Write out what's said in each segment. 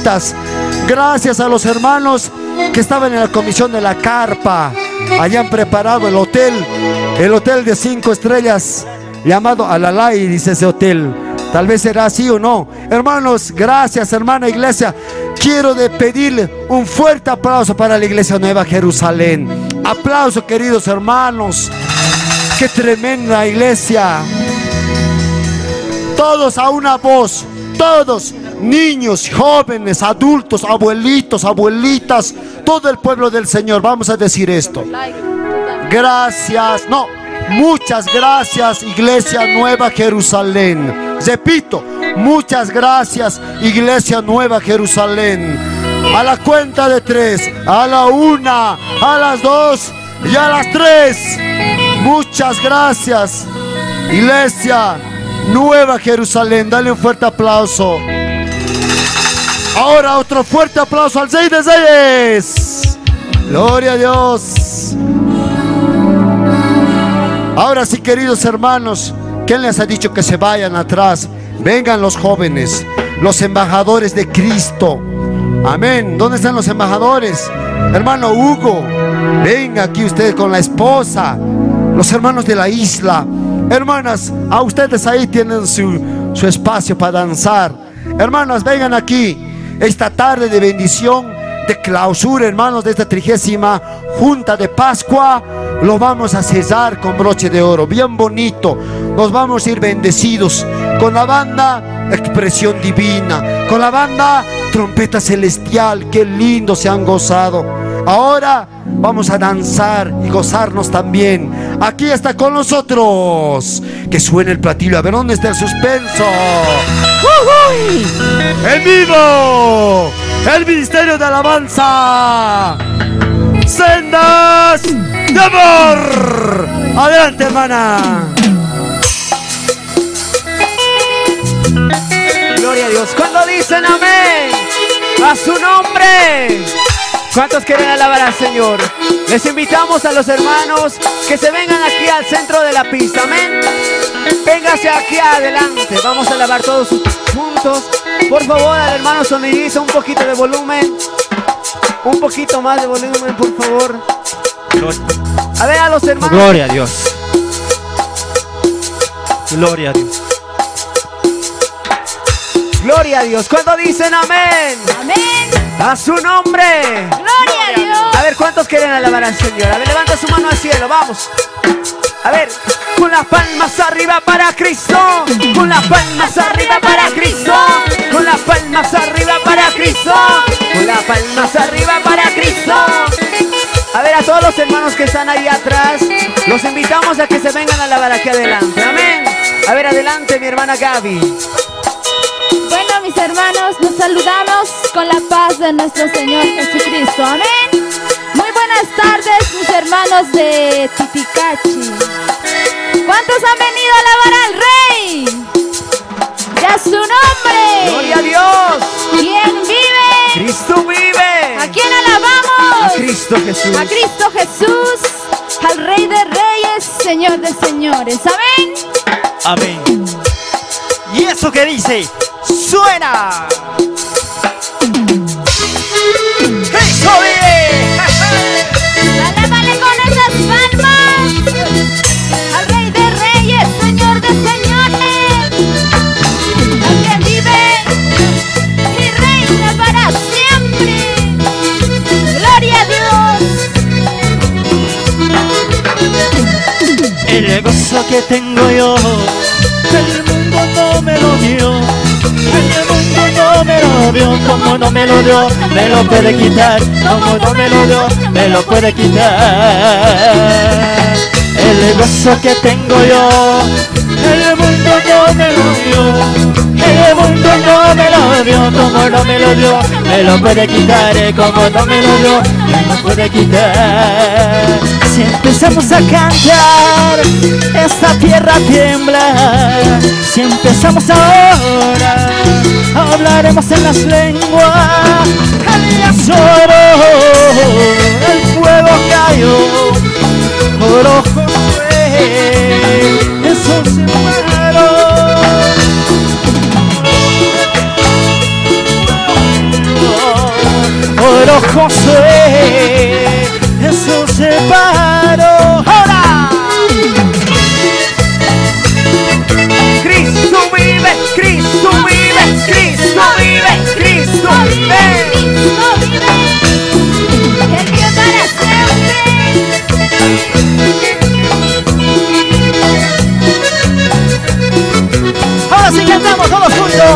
abuelitas. Gracias a los hermanos que estaban en la comisión de la carpa. Hayan preparado el hotel de 5 estrellas llamado Alalay, dice ese hotel. Tal vez será así o no. Hermanos, gracias, hermana iglesia. Quiero pedirle un fuerte aplauso para la Iglesia Nueva Jerusalén. Aplauso, queridos hermanos. Qué tremenda iglesia. Todos a una voz, todos, niños, jóvenes, adultos, abuelitos, abuelitas, todo el pueblo del Señor. Vamos a decir esto. Gracias, no, muchas gracias, Iglesia Nueva Jerusalén. Repito, muchas gracias, Iglesia Nueva Jerusalén. A la cuenta de 3, a la 1, a las 2 y a las 3. Muchas gracias, Iglesia Nueva Jerusalén. Dale un fuerte aplauso. Ahora otro fuerte aplauso al Rey de Reyes. Gloria a Dios. Ahora sí, queridos hermanos, ¿quién les ha dicho que se vayan atrás? Vengan los jóvenes, los embajadores de Cristo. Amén. ¿Dónde están los embajadores? Hermano Hugo, venga aquí usted con la esposa. Los hermanos de la isla. Hermanas, a ustedes ahí tienen su espacio para danzar. Hermanas, vengan aquí. Esta tarde de bendición, de clausura, hermanos, de esta 30ª Junta de Pascua, lo vamos a cerrar con broche de oro, bien bonito. Nos vamos a ir bendecidos con la banda Expresión Divina, con la banda Trompeta Celestial. Qué lindo se han gozado. Ahora vamos a danzar y gozarnos también. Aquí está con nosotros. Que suene el platillo. A ver, ¿dónde está el suspenso? ¡En vivo! El Ministerio de Alabanza. Sendas de Amor. Adelante, hermana. Gloria a Dios. ¿Cuándo dicen amén? A su nombre. ¿Cuántos quieren alabar al Señor? Les invitamos a los hermanos que se vengan aquí al centro de la pista. Amén. Véngase aquí adelante. Vamos a alabar todos juntos. Por favor, al hermano sonidista, un poquito de volumen. Un poquito más de volumen, por favor. A ver, a los hermanos. Gloria a Dios. Gloria a Dios. Gloria a Dios. ¿Cuándo dicen amén? Amén. A su nombre. Gloria a Dios. A ver, ¿cuántos quieren alabar al Señor? A ver, levanta su mano al cielo, vamos. A ver, con las palmas arriba para Cristo. Con las palmas arriba para Cristo. Con las palmas arriba para Cristo. Con las palmas arriba para Cristo. A ver, a todos los hermanos que están ahí atrás, los invitamos a que se vengan a alabar aquí adelante. Amén. A ver, adelante, mi hermana Gaby. Bueno, mis hermanos, nos saludamos con la paz de nuestro Señor Jesucristo. Amén. Muy buenas tardes, mis hermanos de Titicachi. ¿Cuántos han venido a alabar al Rey? Y a su nombre. Gloria a Dios. ¿Quién vive? Cristo vive. ¿A quién alabamos? A Cristo Jesús. A Cristo Jesús, al Rey de Reyes, Señor de Señores. Amén. Amén. Y eso que dice, suena. Cristo vive. Alábale con esas palmas al Rey de Reyes, Señor de Señores, al que vive y reina para siempre. Gloria a Dios. El gozo que tengo yo, el mundo no me lo dio. El mundo no me lo dio, como no me lo dio, me lo puede quitar. Como no me lo dio, me lo puede quitar. El gozo que tengo yo, el mundo no me lo dio. El mundo no me lo dio, como no me lo dio, me lo puede quitar. Como no me lo dio, me lo puede quitar. Si empezamos a cantar, esta tierra tiembla. Si empezamos ahora, hablaremos en las lenguas. El lloró, el fuego cayó, oro fue, eso se muero. Oro Josué, Jesús se paró. ¡Ahora! Cristo vive, Cristo vive, Cristo vive, Cristo vive. Cristo vive. Que vive para siempre. Ahora sí cantamos todos juntos.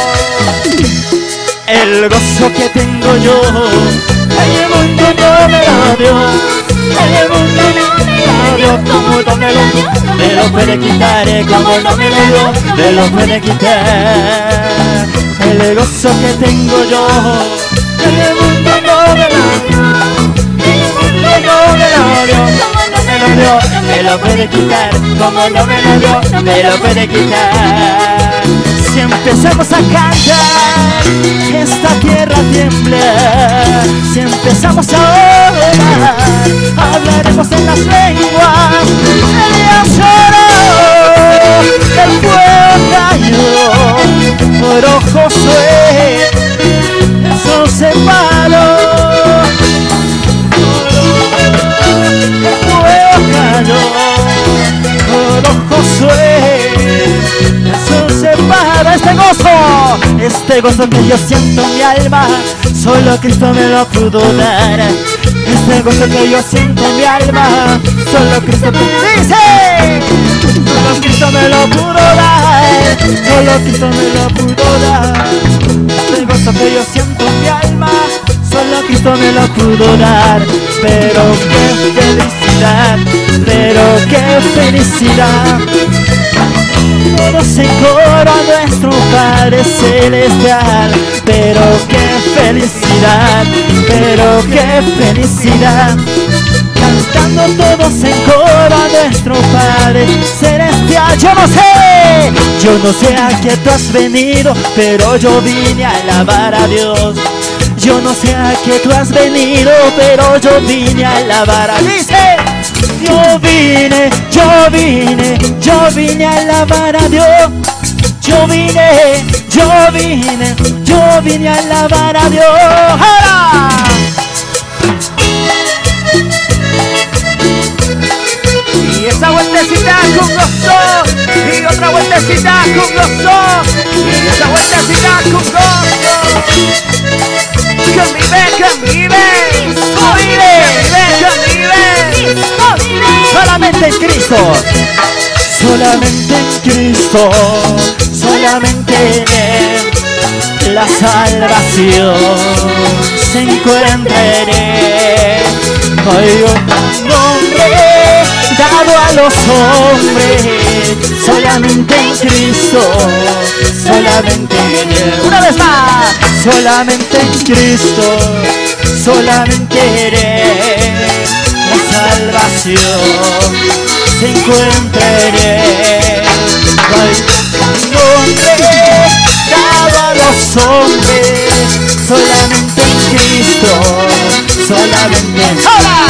El gozo que tengo yo, el mundo no me lo dio. El mundo no me lo dio, como no me lo dio. Me lo puede quitar, como no me lo dio. Me lo puede quitar. El gozo que tengo yo, el mundo no me lo dio. El mundo no me lo dio, me lo dio. Me lo puede quitar, como no me lo dio. Me lo puede quitar. Si empezamos a cantar, esta tierra tiembla. Si empezamos a orar, hablaremos en las lenguas. Elías lloró, el fuego cayó. Oro Josué, eso se paró. El fuego cayó. Oro Josué, eso se para. Este gozo que yo siento en mi alma, solo Cristo me lo pudo dar. Este gozo que yo siento en mi alma, solo Cristo me dice. Solo Cristo me lo pudo dar, solo Cristo me lo pudo dar. Este gozo que yo siento en mi alma, solo Cristo me lo pudo dar. Pero qué felicidad, pero qué felicidad. Todos en coro a nuestro Padre Celestial. Pero qué felicidad, pero qué felicidad. Cantando todos en coro a nuestro Padre Celestial. Yo no sé a qué tú has venido, pero yo vine a alabar a Dios. Yo no sé a qué tú has venido, pero yo vine a alabar a Dios. Yo vine a alabar a Dios. Yo vine a alabar a Dios. ¡Ahora! Y esa vueltecita con gozo, y otra vueltecita con gozo, y esa vueltecita con gozo. Que vive, que vive, Solamente en Cristo, solamente en Cristo, solamente en Él la salvación se encuentra en Él. Hay un nombre dado a los hombres, solamente en Cristo, solamente en Él. Una vez más, solamente en Cristo, solamente en Él la salvación se encuentra en Él. Hay un nombre dado a los hombres, solamente en Cristo, solamente en Él.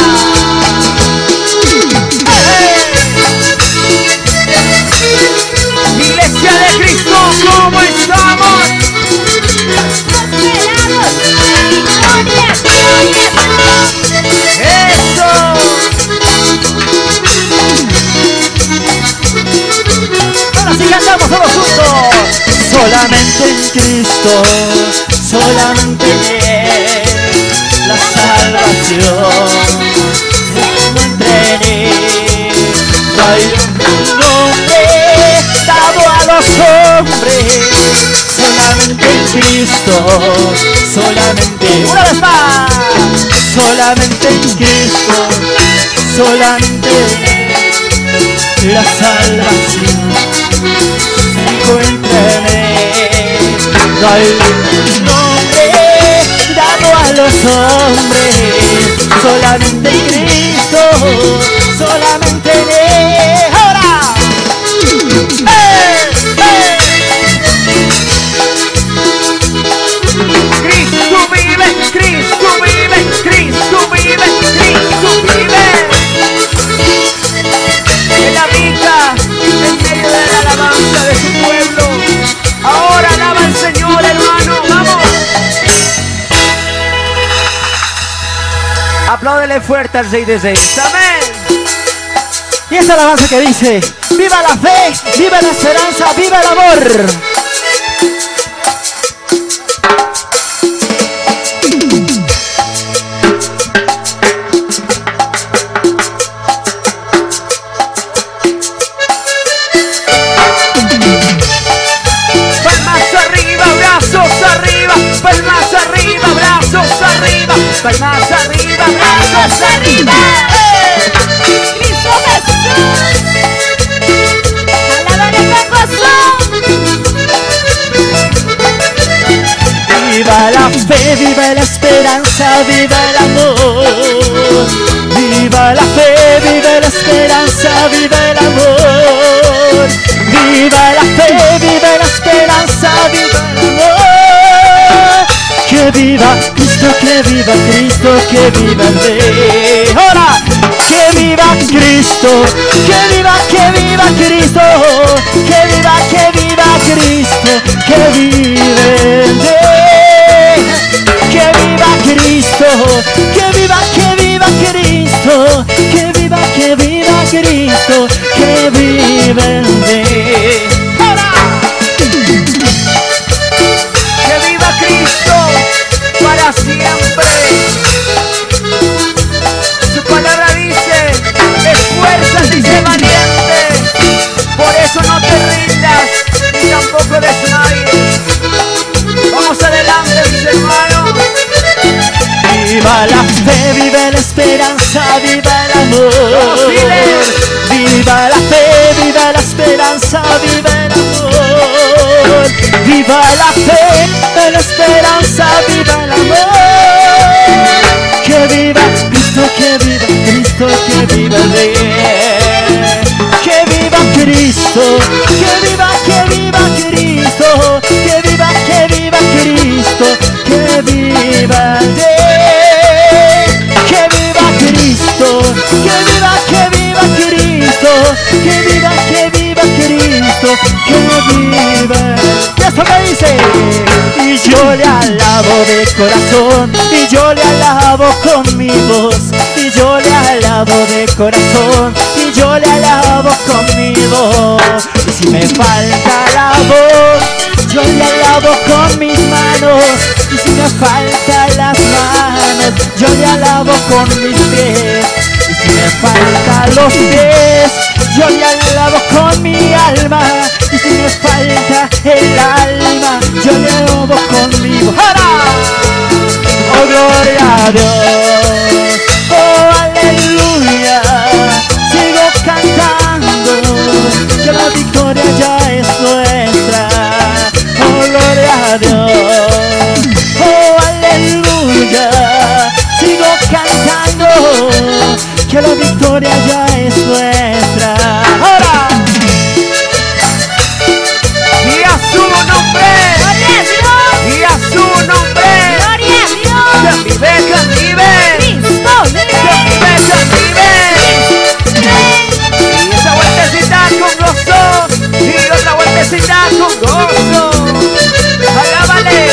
Iglesia de Cristo, ¿cómo estamos? ¡Eso! Ahora sí cantamos todos juntos. Solamente en Cristo, solamente en Él la salvación se encuentra en Él. Hay un nombre dado a los hombres, solamente en Cristo, solamente. Una vez más, solamente en Cristo, solamente en Él la salvación se encuentra en Él. No hay un nombre dado a los hombres, solamente en Cristo, solamente en Él. ¡Ahora! Cristo vive, Cristo vive, Cristo vive, Cristo vive. Él habita en medio de la alabanza de su pueblo. Ahora alaba al Señor, hermano, vamos. Apláudele fuerte al Rey de Reyes. Amén. Y esta alabanza que dice: viva la fe, viva la esperanza, viva el amor. Palmas arriba, brazos arriba, palmas arriba, brazos arriba, palmas arriba, brazos arriba. Cristo Jesús, alábale con gozo. Viva la fe, viva la esperanza, viva el amor. Viva la fe, viva la esperanza, viva el amor. Viva la fe, viva la esperanza, viva el amor. Que viva Cristo, que viva Cristo, que viva el Rey. ¡Ahora! Que viva Cristo, que viva Cristo, que viva Cristo, que vive el Rey. Que viva Cristo, que viva Cristo, que viva Cristo, que vive el Rey. Que viva Cristo para siempre. Su palabra dice: esfuérzate y sé valiente. Por eso no te rindas ni tampoco desmayes. Vamos adelante, mis hermanos. Viva la fe, viva la esperanza, viva el amor. Viva la fe, viva la esperanza, viva el amor. Viva la fe, viva la esperanza, viva el amor. Que viva Cristo, que viva Cristo, que viva el Rey. Que viva Cristo, que viva Cristo, que viva Cristo, que viva el Rey. Que viva Cristo, que viva Cristo, que viva Cristo, que viva. Y esto me dice: y yo le alabo de corazón, y yo le alabo con mi voz, y yo le alabo de corazón, y yo le alabo con mi voz. Y si me falta la voz, yo le alabo con mis manos. Y si me faltan las manos, yo le alabo con mis pies. Y si me faltan los pies, yo le alabo con mi alma. Y si me falta el alma, yo le alabo con mi voz. Oh, gloria a Dios, oh, aleluya. Sigo cantando, que la victoria ya es nuestra. Oh, gloria a Dios, oh, aleluya. Sigo cantando, que la victoria ya es nuestra. ¡Ahora! Y a su nombre, Gloria a Dios, y a su nombre. gloria a Dios. Que vive, Cristo que vive. Y esa vueltecita con gozo, y otra vueltecita con gozo. Alábale.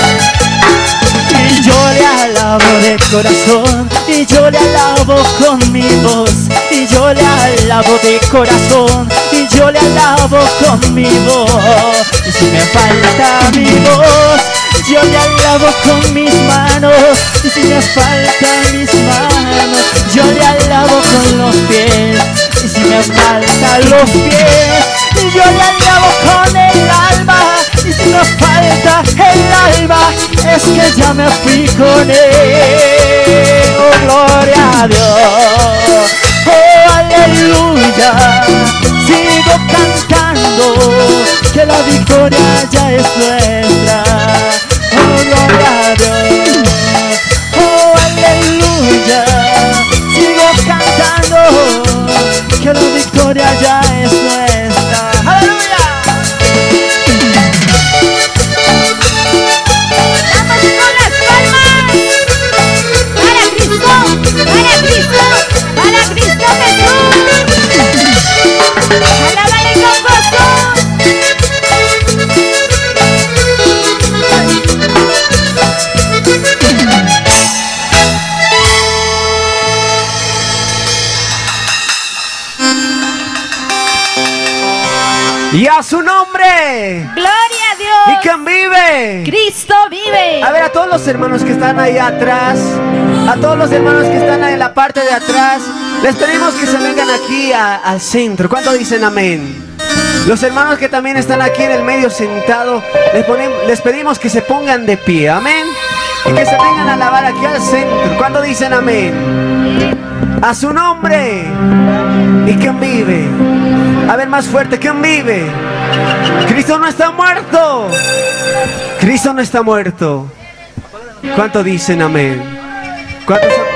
Y yo le alabo de corazón, y yo le alabo con mi voz, y yo le alabo de corazón, y yo le alabo con mi voz. Y si me falta mi voz, yo le alabo con mis manos. Y si me faltan mis manos, yo le alabo con los pies. Y si me faltan los pies, yo le alabo con el alma. Y si me falta el alma, es que ya me fui con él. Oh, gloria a Dios, oh, aleluya. Sigo cantando, que la victoria ya es nuestra. Oh, gloria a Dios, oh, aleluya. Sigo cantando, que la victoria ya es nuestra. ¡Aleluya! Damos con las palmas. Para Cristo, para Cristo, para Cristo Jesús. Alábale con gozo. Y a su nombre. Gloria a ¿Y Dios. quién vive? Cristo vive. A ver, a todos los hermanos que están ahí atrás, a todos los hermanos que están ahí en la parte de atrás, les pedimos que se vengan aquí al centro. ¿Cuánto dicen amén? Los hermanos que también están aquí en el medio sentado, les pedimos que se pongan de pie, amén. Y que se vengan a alabar aquí al centro. ¿Cuánto dicen amén? A su nombre. ¿Y quién vive? A ver, más fuerte, ¿quién vive? Cristo no está muerto. Cristo no está muerto. ¿Cuánto dicen amén? ¿Cuántos son?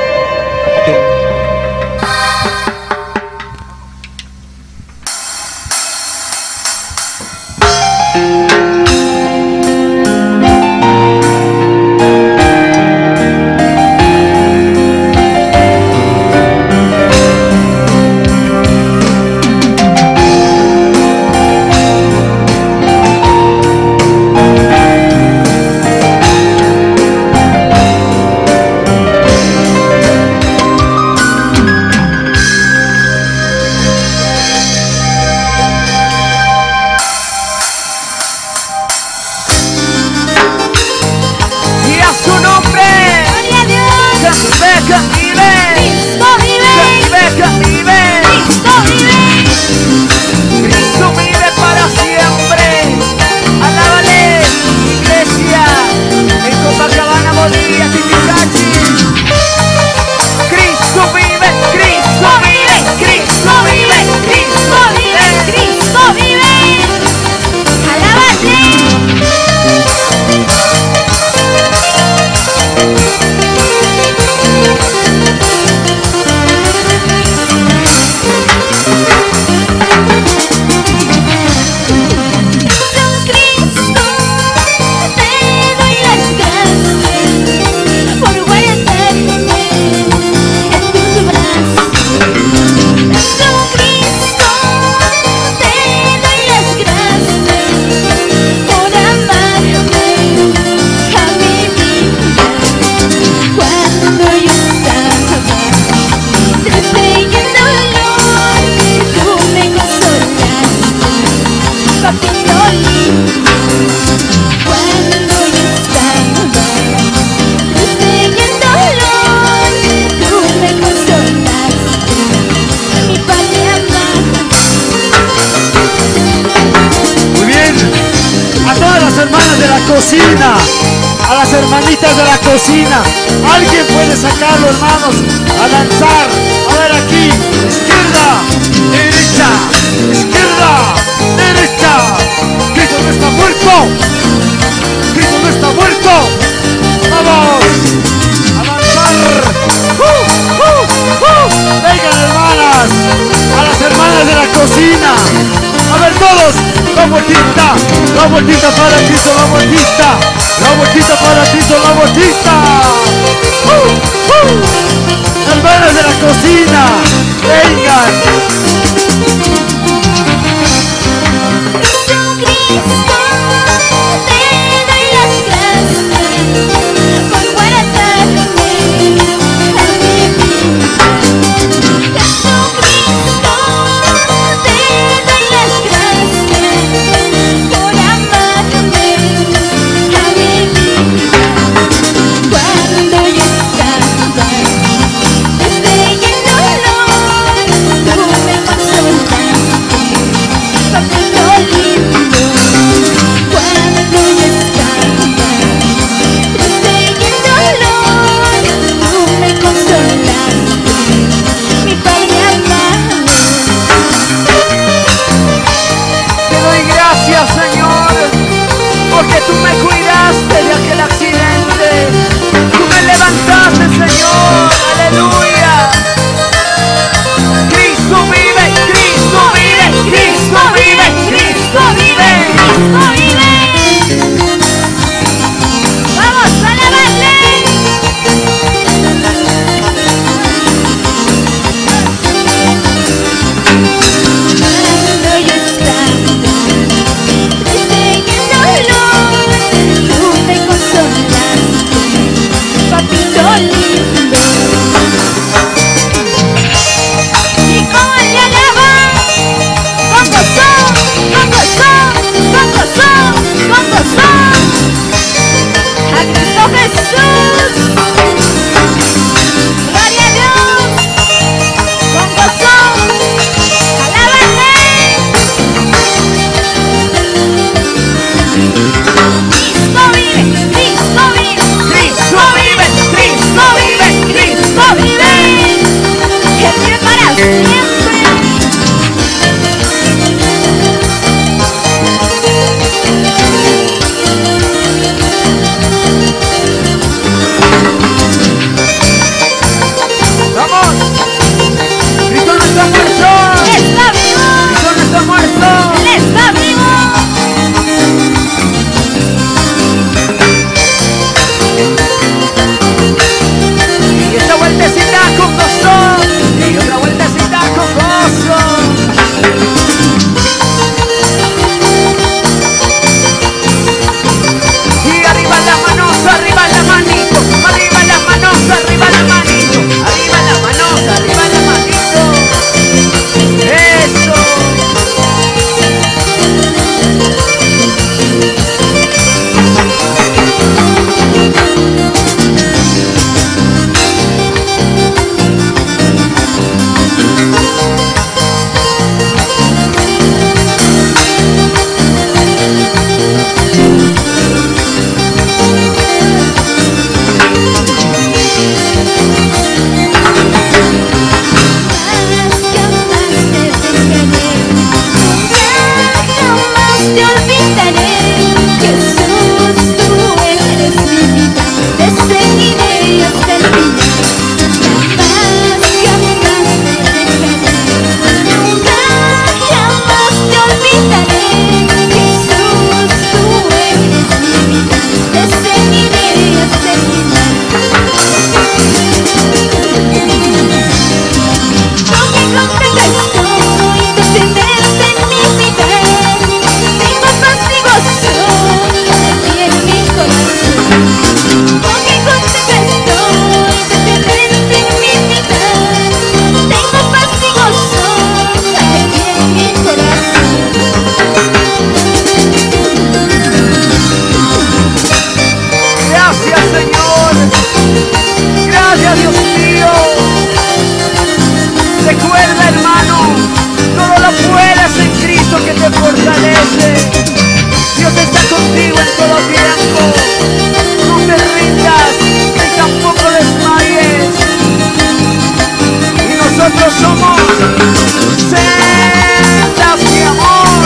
Cocina, a las hermanitas de la cocina, alguien puede sacarlo, hermanos, a danzar. A ver, aquí, izquierda, derecha, izquierda, derecha. Cristo no está muerto, Cristo no está muerto. Vamos a danzar. Vengan, hermanas, a las hermanas de la cocina. A ver, todos, la vueltita para Cristo, la vueltita para Cristo, la vueltita. Hermanas de la cocina, vengan. Jesús. Gloria a Dios. Con gozo. Alábale. Cristo vive, Cristo vive, Cristo vive, Cristo vive, Cristo vive. Él vive para siempre. ¡Vamos! ¡Cristo no está muerto! Él está vivo. ¡Cristo no está muerto! Él está vivo. Y esta vueltecita con gozo. Y otra vueltecita con gozo. Y arriba las manos, arriba la manito. Arriba las manos, arriba la manito. Arriba las manos, arriba la manito. Eso. Jamás te olvidaré. Jesús, tú eres mi vida. Te seguiré hasta el final. Jamás te dejaré. Nunca jamás te olvidaré. Jesús, tú eres mi vida. Te seguiré hasta el final. Porque contenta estoy de tenerte en mi vida. Tengo paz y gozo aquí en mi corazón. Porque contenta estoy de tenerte en mi vida. Tengo paz y gozo aquí en mi corazón. Gracias, Señor. Gracias, Dios mío. Recuerda, hermano, todo lo puedes en Cristo que te fortalece. Dios está contigo en todo tiempo. No te rindas ni tampoco desmayes. Y nosotros somos sendas de amor.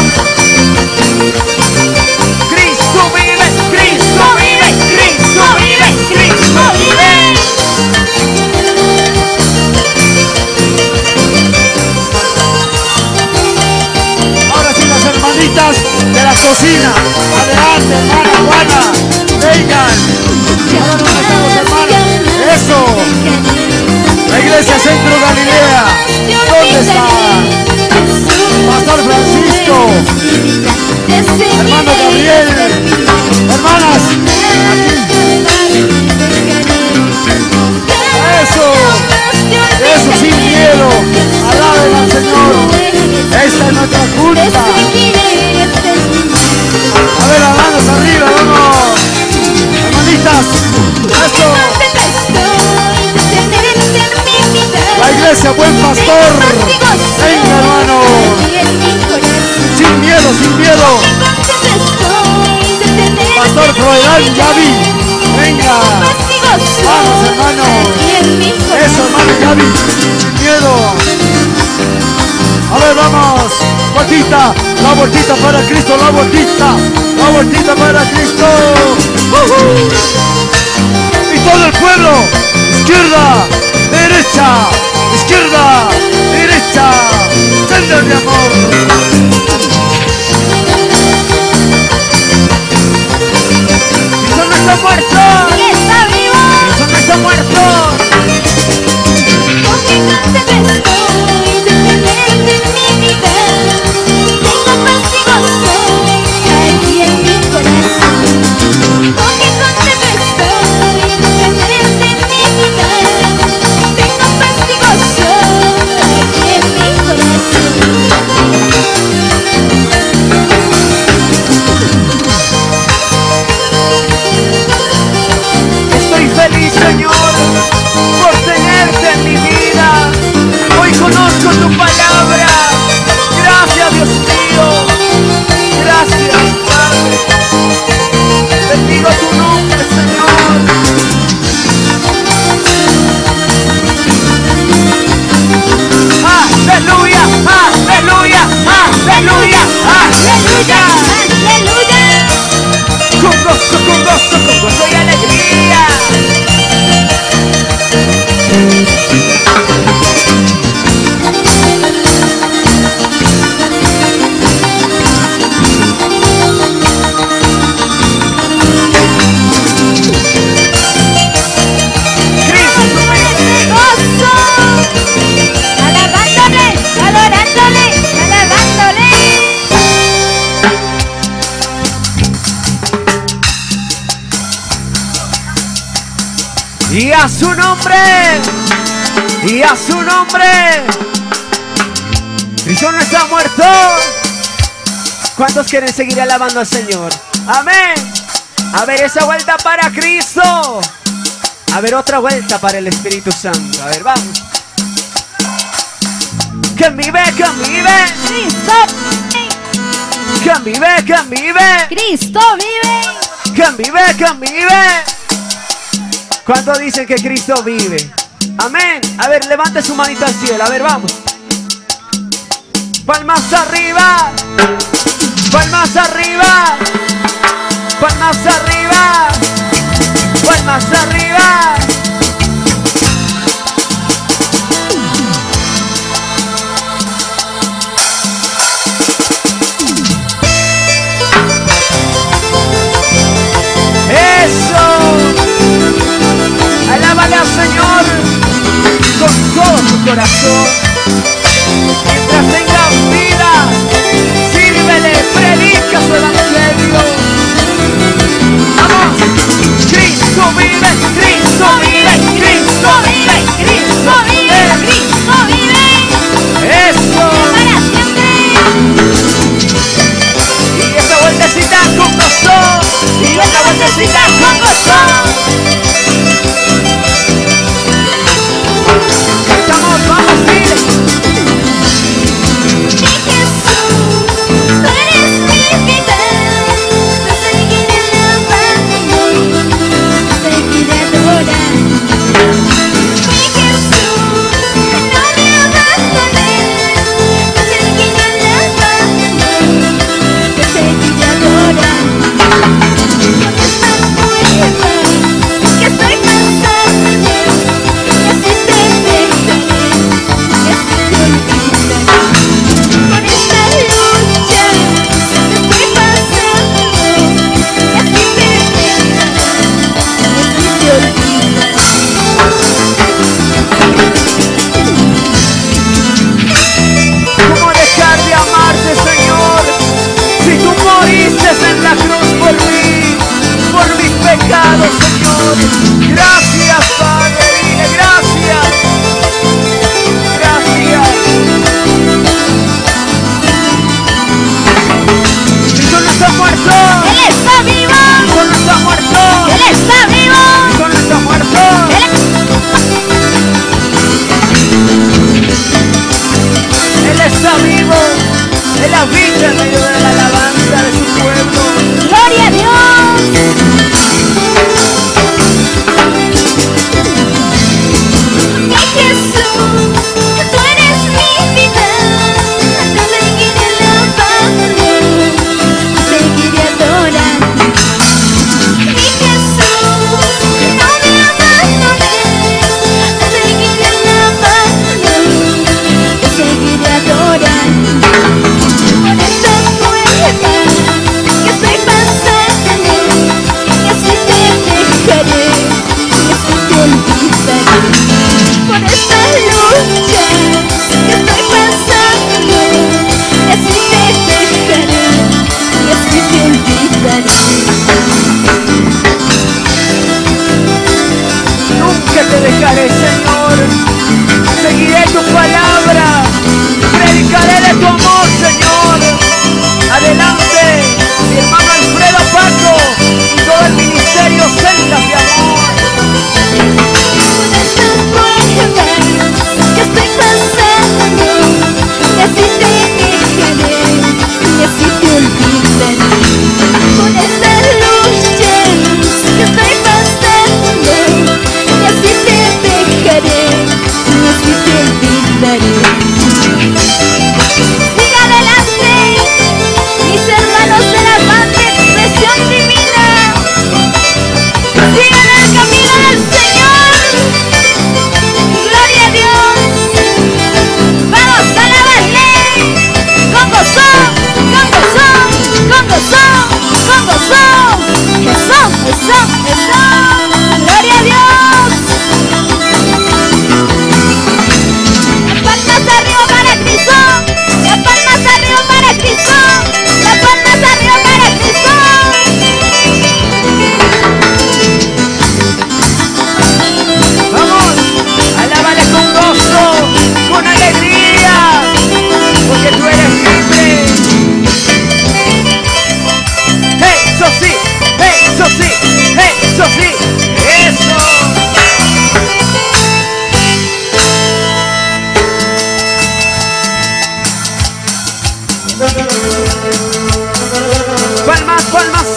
Cristo vive, Cristo vive, Cristo vive, Cristo vive. Ahora sí, las hermanitas de la cocina. Adelante, hermana Juana. Vengan. Ahora nos estamos, hermanos. Eso. La iglesia Centro Galilea. ¿Dónde está? Pastor Francisco. Hermano Gabriel. Hermanas. Eso. Eso sin miedo. Alaben al Señor. Esta es nuestra culpa. A ver, las manos arriba, vamos. Hermanitas. Eso. La iglesia Buen Pastor. Venga, hermano. Sin miedo, sin miedo. Pastor Froilán Gaby. Venga. Vamos, hermano. Eso, hermano Gaby. Sin miedo. A ver, vamos. Vueltita. La vueltita para Cristo. La vueltita. La vueltita para Cristo. Y todo el pueblo. Izquierda. Derecha. Izquierda. Derecha. Sendas de amor. Cristo no está muerto. Él está vivo. Cristo no está muerto. Porque contenta estoy de tenerte en mi vida. Tengo paz y gozo aquí en mi corazón. Porque contenta estoy de tenerte en mi vida. Tengo paz y gozo aquí en mi corazón. Y a su nombre. Y a su nombre. Cristo no está muerto. ¿Cuántos quieren seguir alabando al Señor? Amén. A ver, esa vuelta para Cristo. A ver, otra vuelta para el Espíritu Santo. A ver, vamos. Que vive, que vive. Cristo. Que vive, que vive. Cristo vive. Que vive, que vive. ¿Cuántos dicen que Cristo vive? Amén. A ver, levante su manito al cielo. A ver, vamos. Palmas arriba. Palmas arriba. Palmas arriba. Palmas arriba. Eso. Alábale al Señor con todo tu corazón. Mientras tengas vida, sírvele, predica su evangelio. Vamos. Cristo vive, Cristo vive, Cristo vive, Cristo vive, Cristo vive. eso. Para siempre. Y esa vueltecita con gozo. Y esa vueltecita con gozo. Estamos, vamos, dile.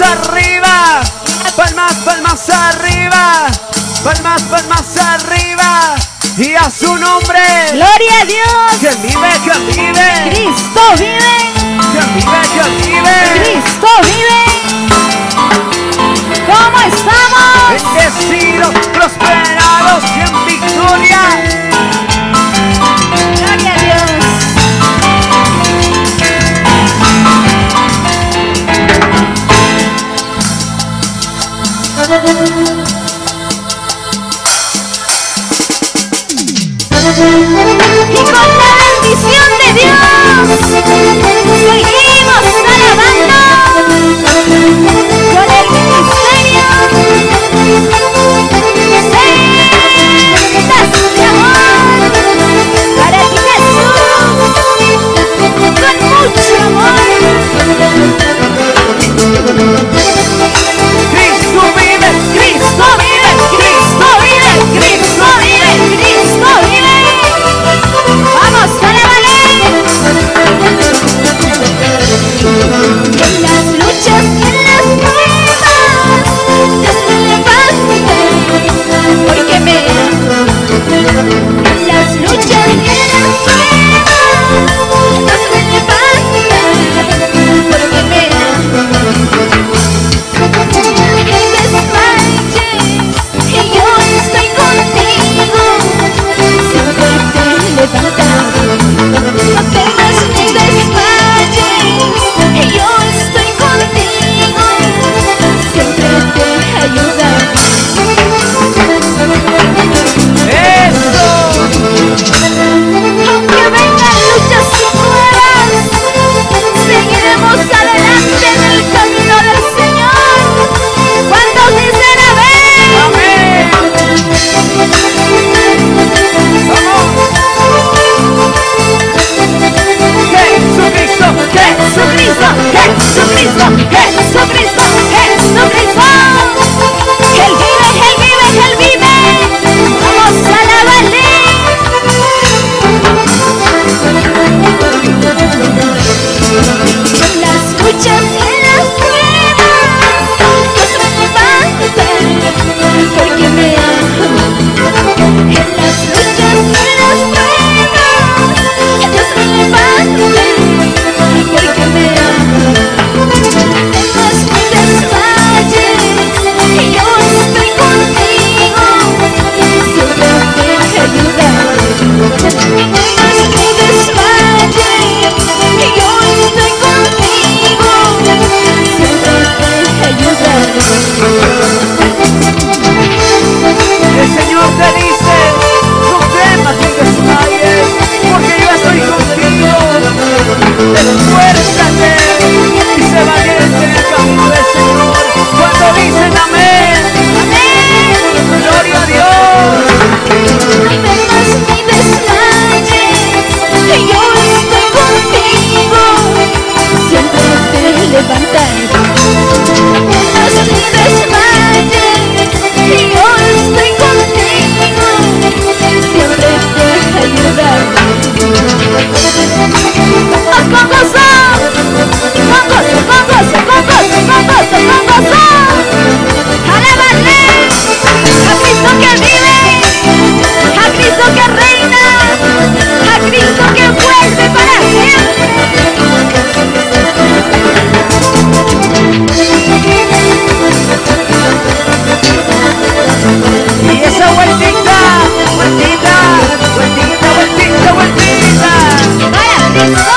arriba. Palmas, palmas arriba. Palmas, palmas arriba. Y a su nombre. Gloria a Dios. Que vive, que vive. Cristo vive. Que vive, que vive. Cristo vive. ¿Cómo estamos? Bendecidos, prosperados y en victoria. Gloria a Dios. Y con la bendición de Dios seguimos alabando con el ministerio Sendas de amor para ti, Jesús, con mucho amor. Cristo vive, Cristo vive, Cristo vive, Cristo vive, Cristo vive. Vamos, alábale. En las luchas y en las pruebas, Dios me levanta, porque me ama. En las luchas y en las pruebas, Dios me levanta, porque me ama. No te desmayes, que yo estoy contigo, siempre te levantas. No temas ni desmayes, que yo estoy contigo, siempre te ayudaré. eso. Aunque vengan luchas y pruebas, seguiremos adelante en el camino del Señor. ¿Cuántos dicen amén? Amén. Jesucristo, Jesucristo, Jesucristo, Jesucristo, Jesucristo. Él vive, Él vive, Él vive. Vamos a alabarle. En las luchas y en las pruebas, Dios me levanta, porque me ama. En las luchas y en las pruebas, Dios me levanta, porque me ama. No temas ni desmayes, que yo estoy contigo, siempre te ayudaré. No temas ni desmayes, que yo estoy contigo, siempre te ayudaré. el Señor te dice, no temas ni desmayes, porque yo estoy contigo. Esfuérzate y sé valiente en el camino del Señor. Cuando dicen amén, Amén. gloria a Dios. No temas ni desmayes, que yo estoy contigo, siempre te levantaré. No temas ni desmayes, que yo estoy contigo, siempre te ayudaré. Vamos con gozo, con gozo, con gozo, con gozo, con gozo, con gozo. Alábale a Cristo que vive, a Cristo que reina, a Cristo que vuelve para siempre. Y esa vueltita, vueltita, vueltita, vueltita, vueltita. Para Cristo.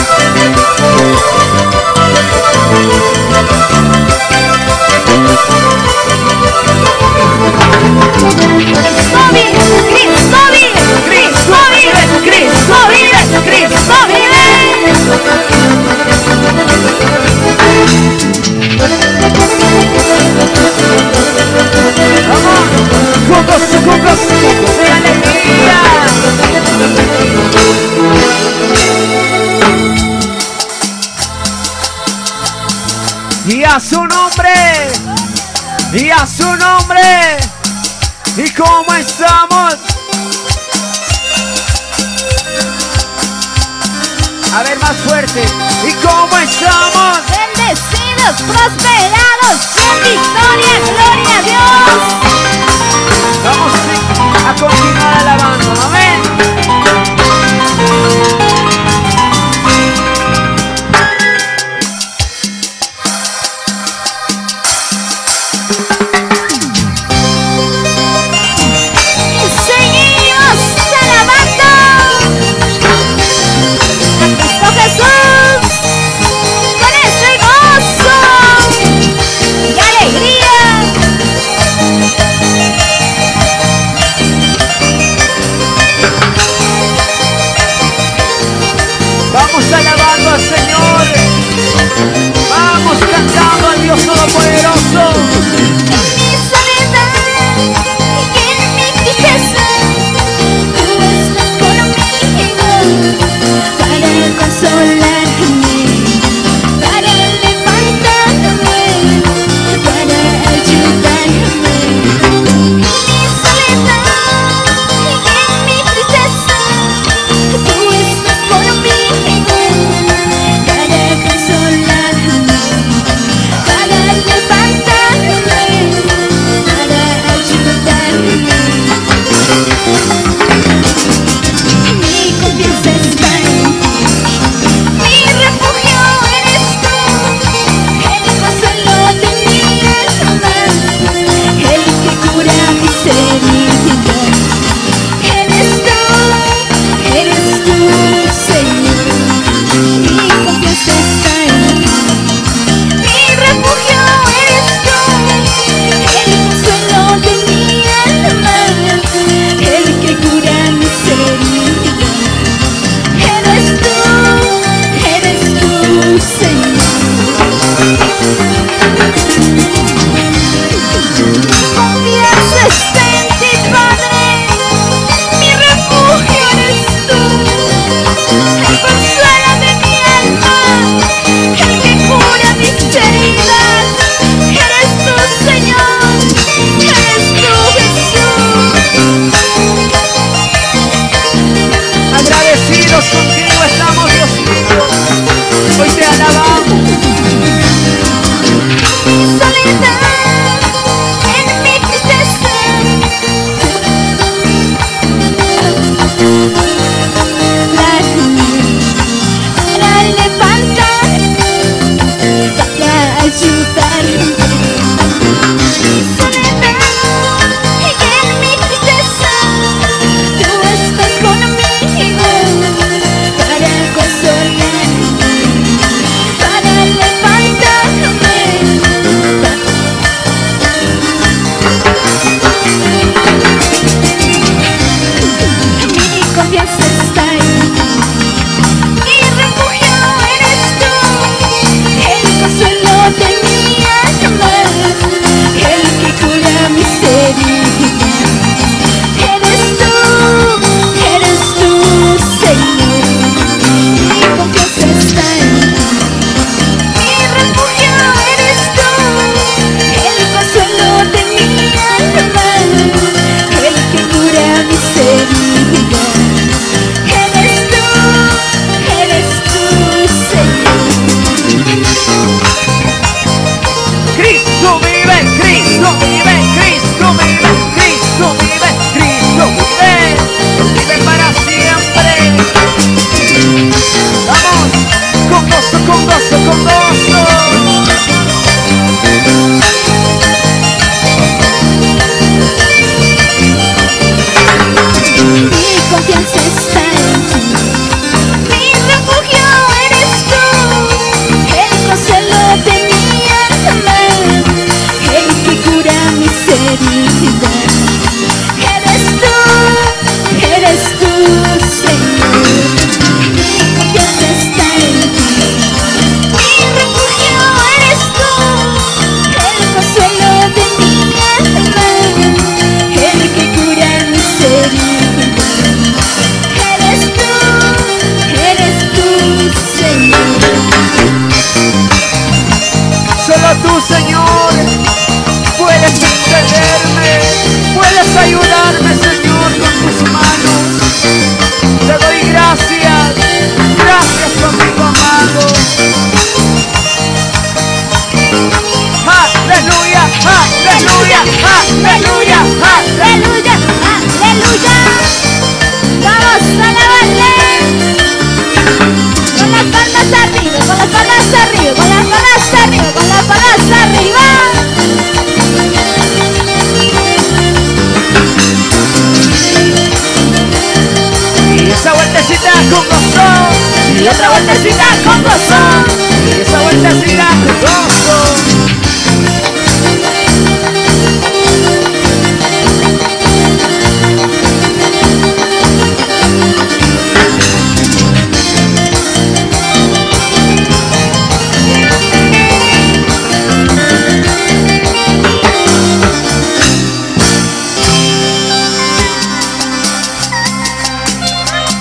Cristo vive, Cristo vive, Cristo vive, Cristo vive, Cristo vive. Vamos, con gozo, con gozo, de alegría. Y a su nombre, y a su nombre. ¿Y cómo estamos? A ver, más fuerte. ¿Y cómo estamos? Bendecido. bendecidos, prosperados, en victoria, gloria a Dios. Vamos a continuar alabando, amén.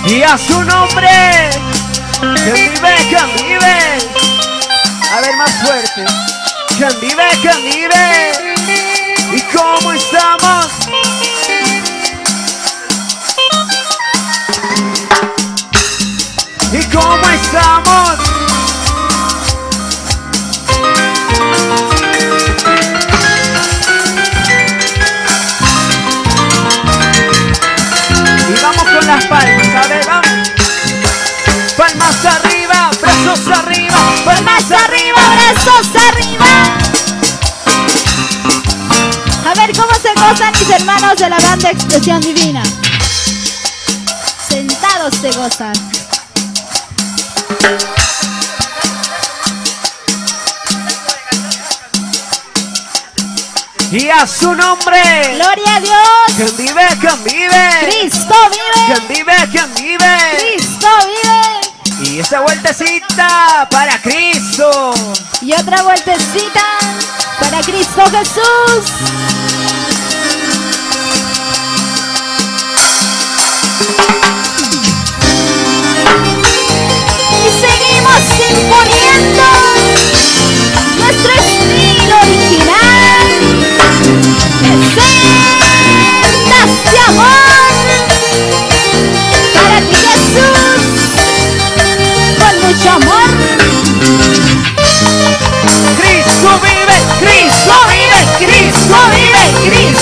Y a su nombre. Que vive, que vive. A ver, más fuerte. Que vive, que vive. ¿Y cómo estamos? ¿Y cómo estamos? Y vamos con las palmas, a ver, vamos. Palmas arriba, brazos arriba, palmas arriba, brazos arriba. A ver cómo se gozan mis hermanos de la banda Expresión Divina. Sentados se gozan. Y a su nombre. Gloria a Dios. Quien vive, quien vive. Cristo vive. Quien vive, quien vive. Cristo vive. Y esa vueltecita para Cristo. Y otra vueltecita para Cristo Jesús. Y seguimos imponiendo nuestro estilo original. Este amor para ti, Jesús, con mucho amor. Cristo vive, Cristo vive, Cristo vive, Cristo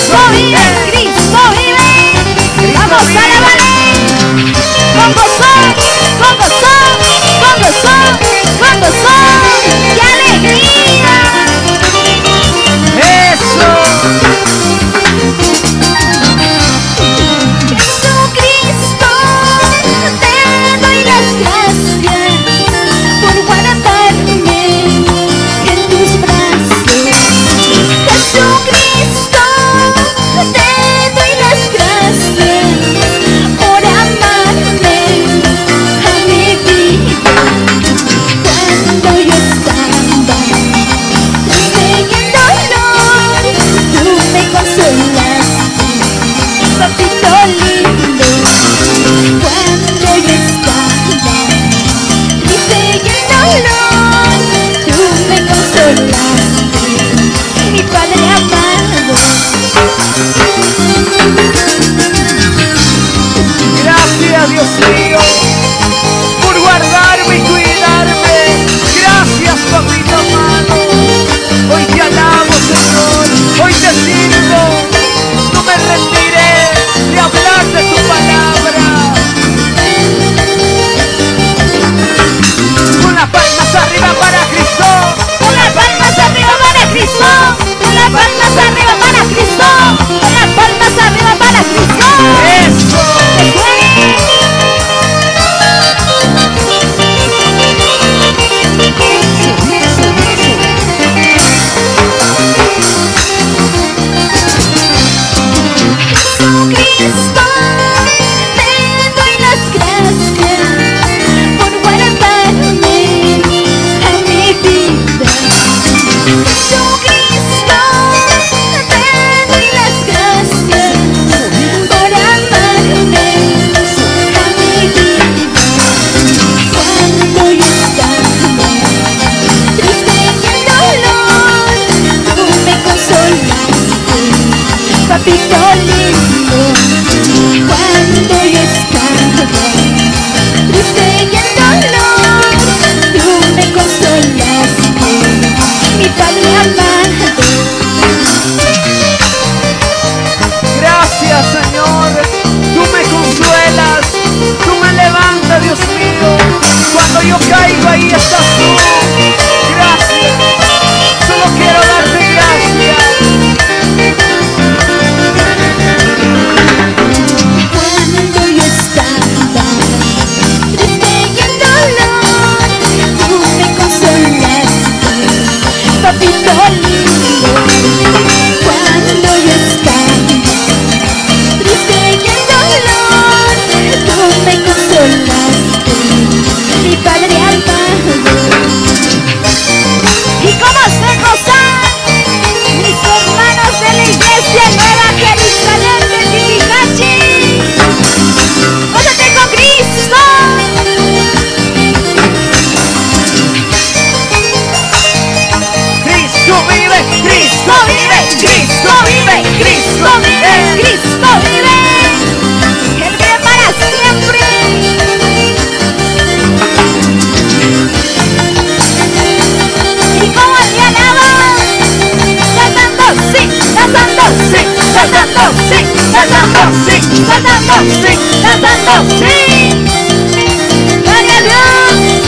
¡Sí! ¡Gloria a Dios!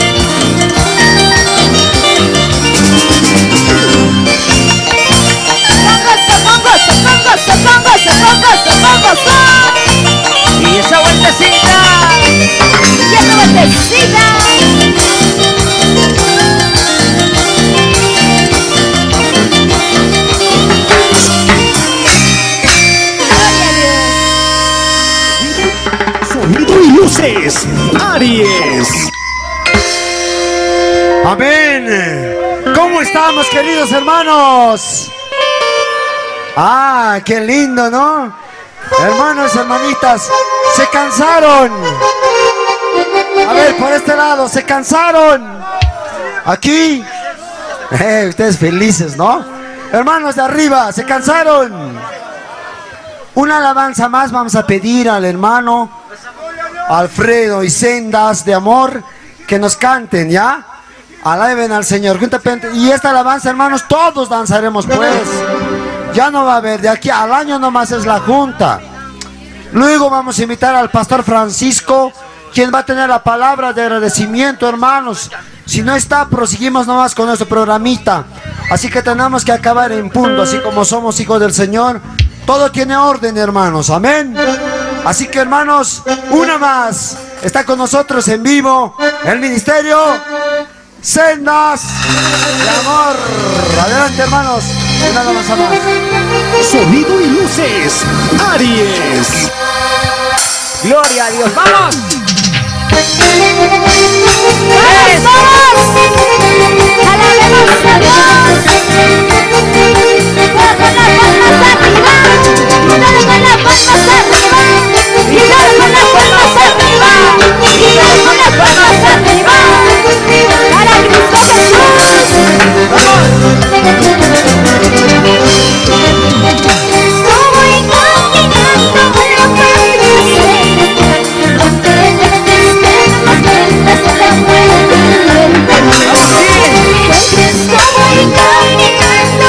Con gozo. Y esa vueltecita. Y esa vueltecita. Sonido y luces, Aries. Amén. ¿Cómo estamos, queridos hermanos? Ah, qué lindo, ¿no? Hermanos, hermanitas, se cansaron. A ver, por este lado, se cansaron. Aquí. Ustedes felices, ¿no? Hermanos de arriba, se cansaron. Una alabanza más vamos a pedir al hermano Alfredo y Sendas de Amor que nos canten, ¿ya? Alaben al Señor. Y esta alabanza, hermanos, todos danzaremos, pues. Ya no va a haber, de aquí al año nomás es la junta. Luego vamos a invitar al pastor Francisco, quien va a tener la palabra de agradecimiento, hermanos. Si no está, proseguimos nomás con nuestro programita. Así que tenemos que acabar en punto, así como somos hijos del Señor. Todo tiene orden, hermanos, amén. Así que, hermanos, una más. Está con nosotros en vivo el ministerio Sendas de Amor. Adelante, hermanos. Una alabanza más. Sonido y luces, Aries. Gloria a Dios. ¡Vamos! ¡Vamos! ¡Alabemos a Dios! ¡Todo con las palmas arriba! ¡Todo con las palmas arriba! ¡Y todo con las palmas arriba! ¡Y todo con las palmas arriba! ¡Para Cristo Jesús! Estoy caminando por la calle, donde existen las puertas de la muerte. Estoy caminando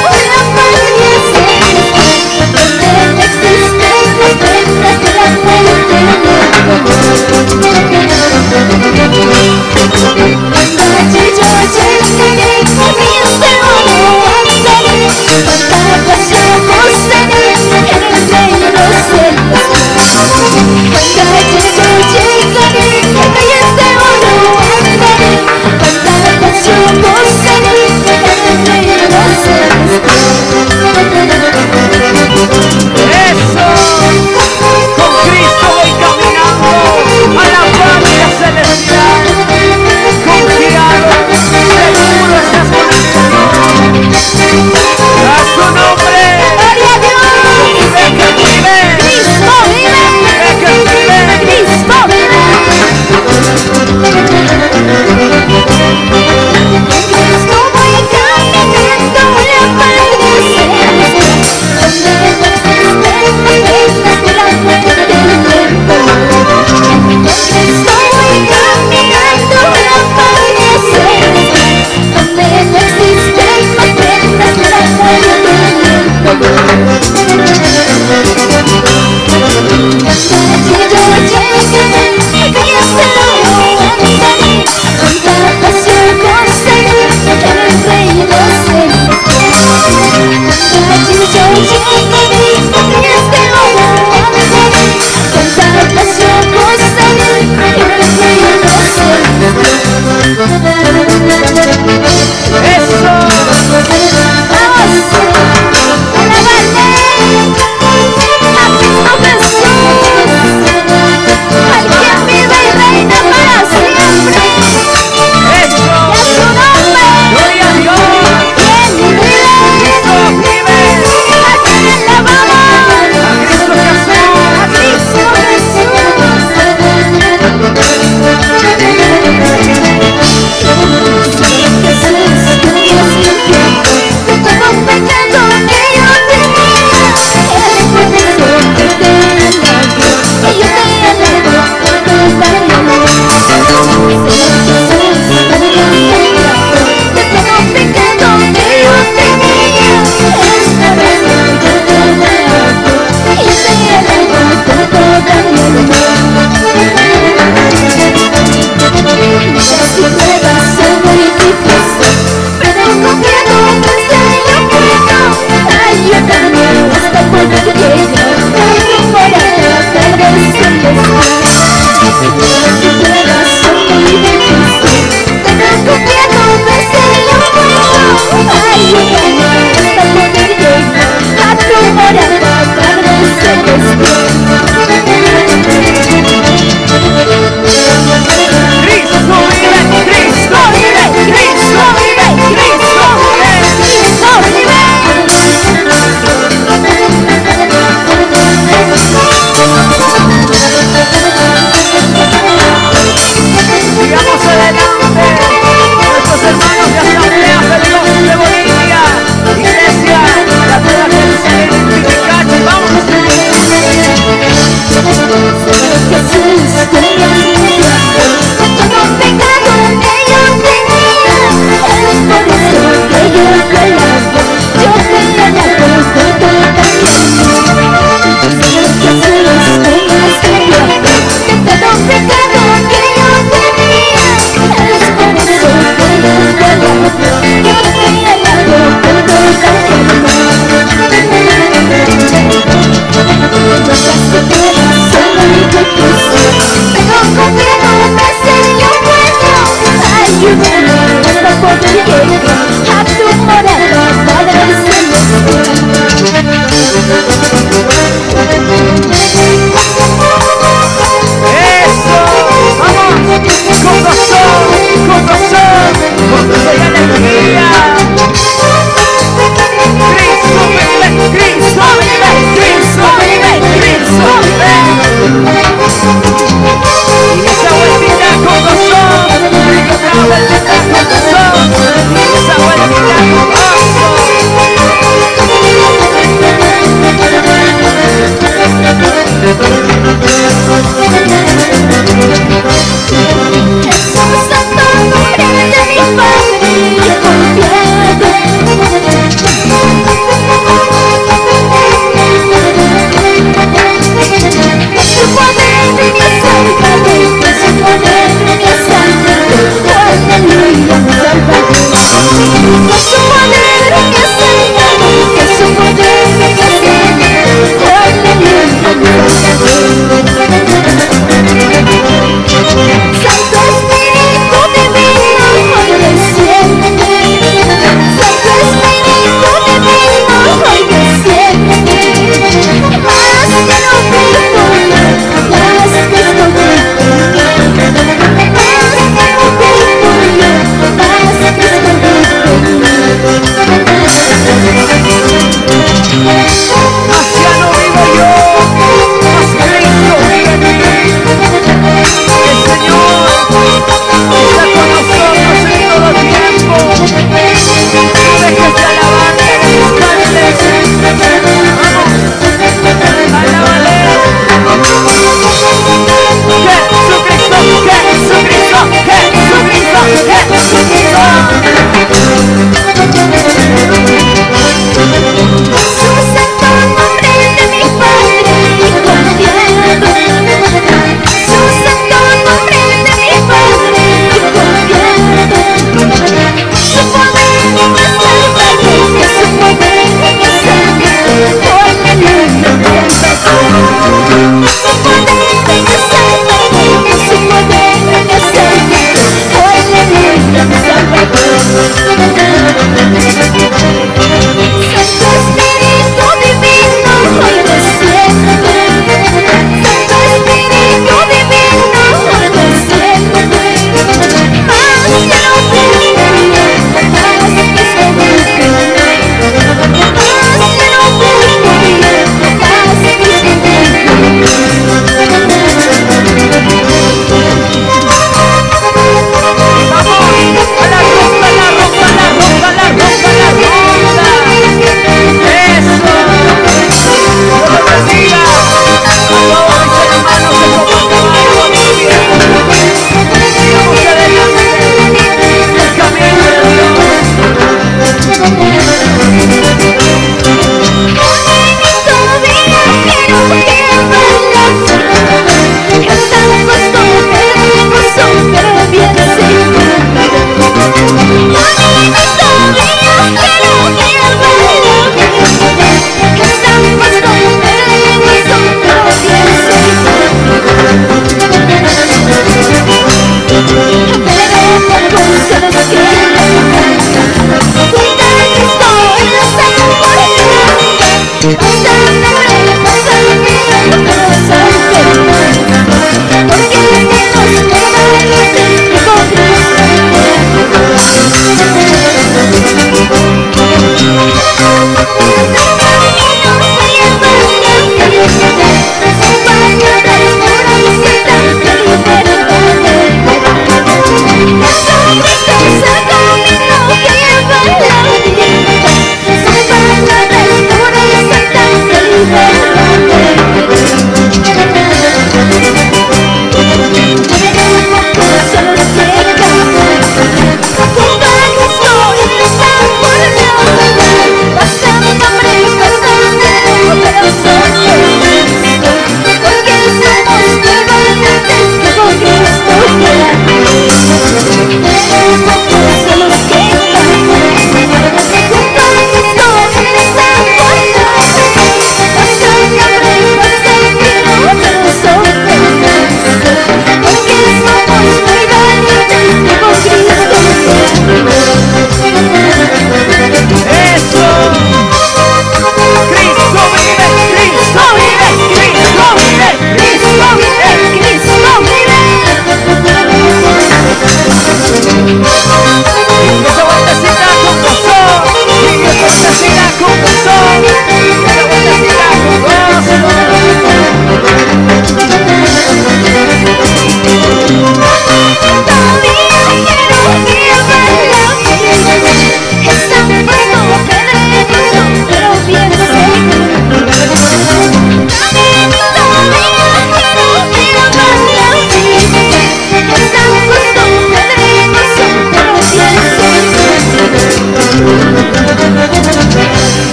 What?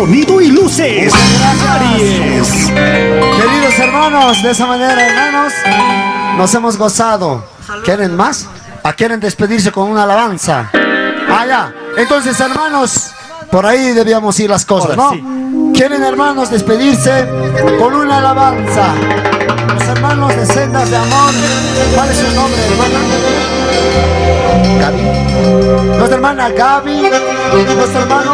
Sonido y luces. Aries. Queridos hermanos, de esa manera, hermanos, nos hemos gozado. ¿Quieren más? ¿Quieren despedirse con una alabanza? Ya. Entonces, hermanos, por ahí debíamos ir las cosas, ¿no? ¿Quieren, hermanos, despedirse con una alabanza? Los hermanos de Sendas de Amor. ¿Cuál es su nombre, hermana? Gaby. Nuestra hermana Gaby. Nuestro hermano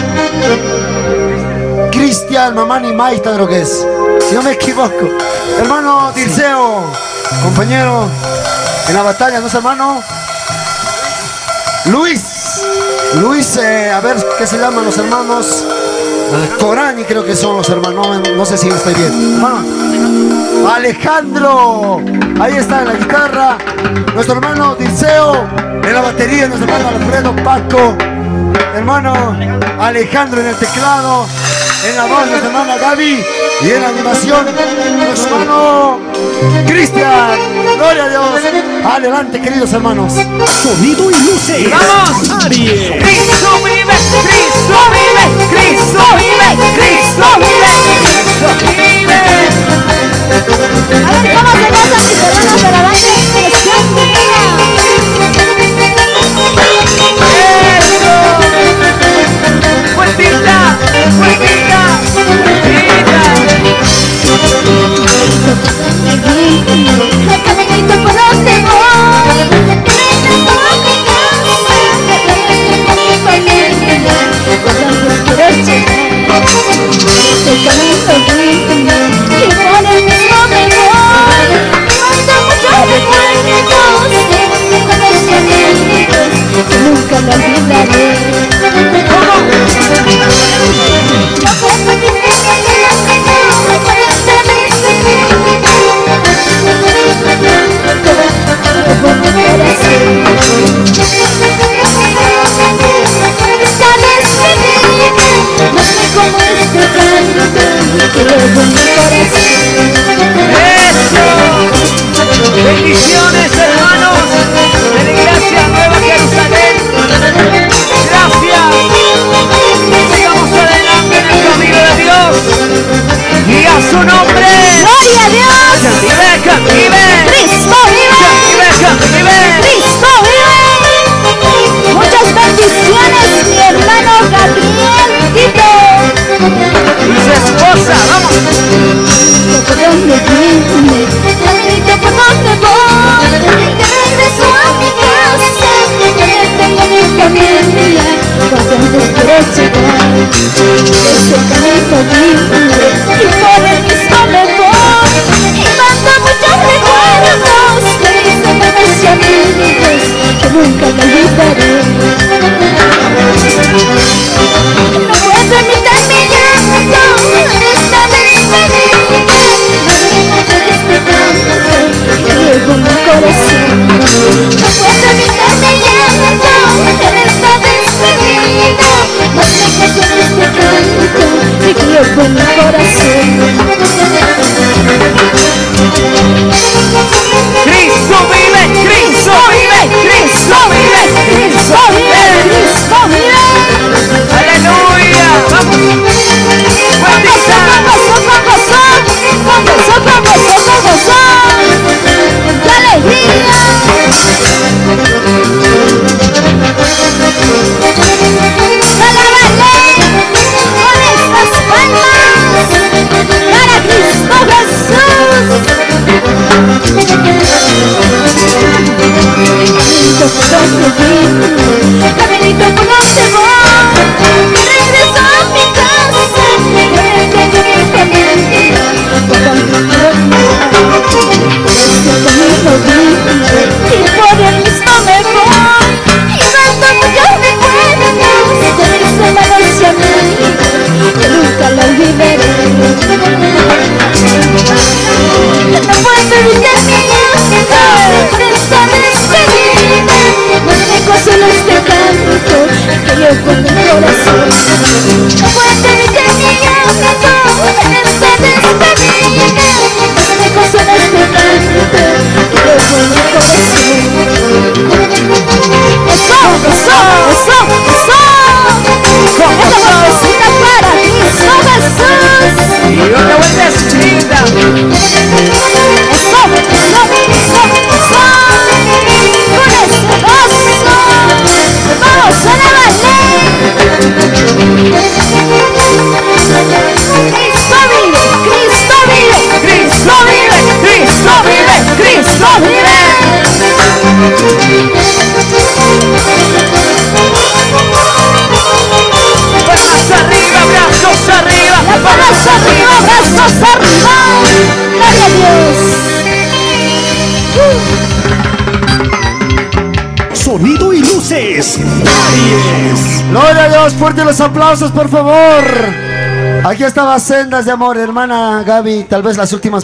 Cristian, mamá ni Maita, creo que es, si no me equivoco. Hermano Dirceo, compañero en la batalla, nuestro hermano Luis, a ver qué se llaman los hermanos. Corani creo que son los hermanos, no sé si estoy bien. Hermano Alejandro, ahí está en la guitarra. Nuestro hermano Dirceo en la batería, nuestro hermano Alfredo Paco, hermano Alejandro en el teclado, en la voz nuestra hermana Gaby y en la animación nuestro hermano Cristian. Gloria a Dios. Adelante, queridos hermanos. Sonido y luces. ¡Vamos! Aries. Cristo vive, Cristo vive, Cristo vive, Cristo vive, Cristo vive. A ver, ¿cómo se gozan mis hermanos de la banda Expresión Divina? ¡Eso! ¡Fuertita! ¡Fuertita! ¡Fuertita! Caminito por donde voy, regreso a mi casa, con mi familia, por donde quiero llegar. Este camino lindo, y por el mismo me voy, manda muchos recuerdos de buenos amigos, que nunca lo olvidaré. No puedo vivir Bendiciones, hermanos de la Iglesia Nueva Jerusalén. Gracias. Sigamos adelante en el camino de Dios y a su nombre. ¡Gloria a Dios! ¡Que vive! ¡Cristo vive! ¡Que vive! ¡Cristo vive! Muchas bendiciones, mi hermano Gabriel Tito. Y su esposa, vamos. Por donde viene, caminito por donde voy, de regreso a mi casa, donde tengo mi familia, por donde quiero llegar. Ese camino libre, y por el mismo me voy, y mando muchos recuerdos de mis hermanos y amigos, que nunca me olvidaré. No puedo evitar mi llanto en esta despedida, que llevo en mi corazón. No puedo evitar mi llanto en esta despedida, mas me caso en este canto y que llevo en mi corazón. Cristo vive, Cristo vive, Cristo vive, Cristo vive, Cristo vive. aleluya, vamos, fuertita, ¡qué alegría! ¡Alábale con estas palmas para Cristo Jesús! Caminito por donde voy, regreso a mi casa, donde tengo mi familia, por donde quiero este camino libre, y por el mismo me voy, y mando muchos recuerdos de mis hermanos y amigos, que nunca lo olvidaré. No puedo evitar mi llanto por esta despedida, mas me gozo en este canto que llevo en mi corazón. No puedo evitar mi llanto en esta despedida, mas me gozo en este canto que llevo en mi corazón. ¡Eso! ¡Eso! ¡Eso! ¡Eso! Con esta vocecita para ti. Aries. Aries. Gloria a Dios, fuerte los aplausos, por favor. Aquí estaba Sendas de Amor, hermana Gaby, tal vez las últimas